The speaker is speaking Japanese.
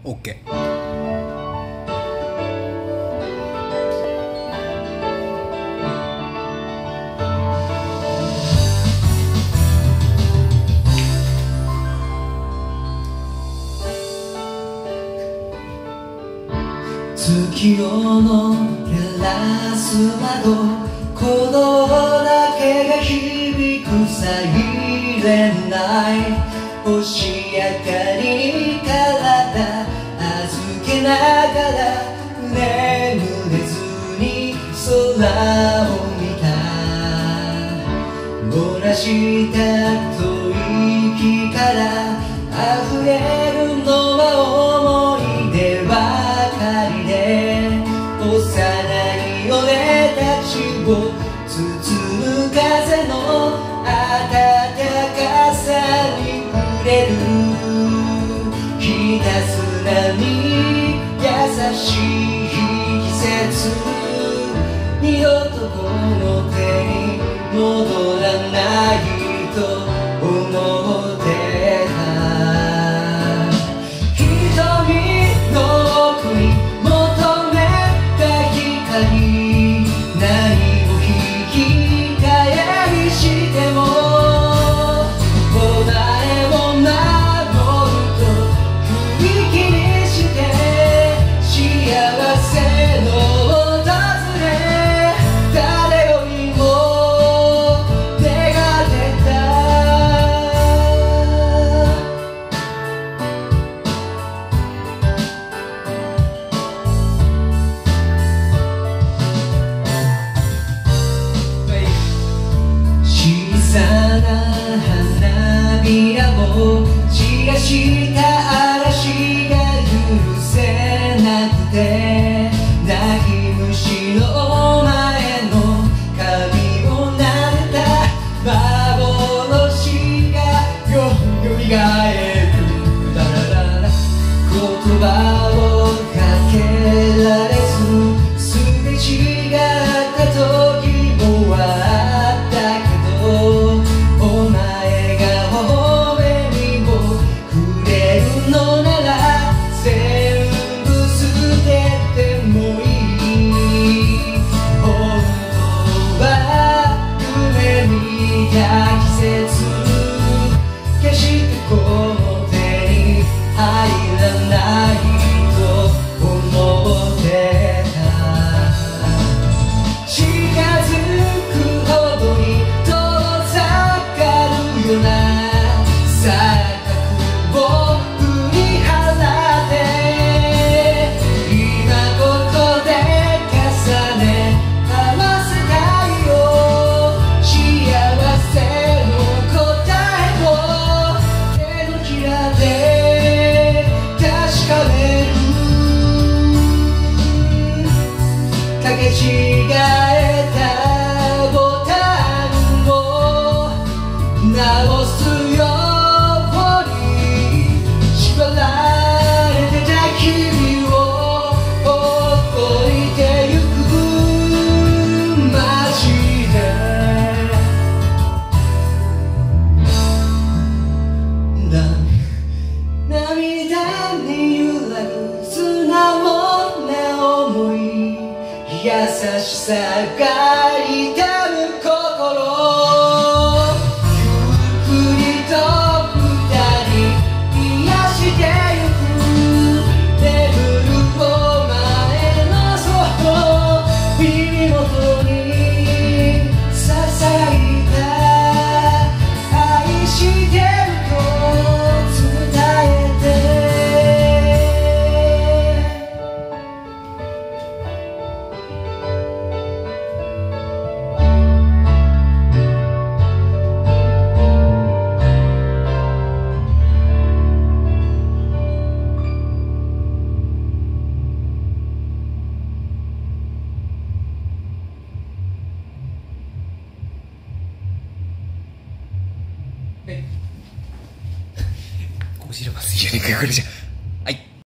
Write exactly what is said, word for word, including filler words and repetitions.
OK。 月夜の照らす窓、鼓動だけが響くサイレンナイト、星明かりに体預けながら眠れずに空を見た。漏らした吐息から溢れるのは思い出ばかりで、幼い俺たちを包む風の暖かさに触れる。ひたすらに優しい季節、二度とこの手に戻らないと思ってた。瞳の奥に求めた光、何を引き換えにしてもお前を守ると雰囲気にして、幸せの訪れ誰よりも願ってた。小さな花びらを散らした嵐が許せなくて、泣き虫のお前の髪を撫でた幻がよみがえる。だららら言葉をかけられずすれ違った時もあったけど、お前が微笑みをくれるのなら全部捨ててもいい。本当は夢見た季節、決してこの手に入らないと思ってた。近づくほどに遠ざかるような錯覚を振り払って、今ここで重ね合わせたいよ。幸せの答えを手のひらで確かめる。かけ違えたボタンを直すように縛られてた君をほっといてゆく。マジでな涙に揺らぐ素直な想い、優しさが痛む心、ゆっくりと二人癒してゆく。眠るお前のその耳元にささやいた愛してると伝えて。 面白います。いやね、これじゃ。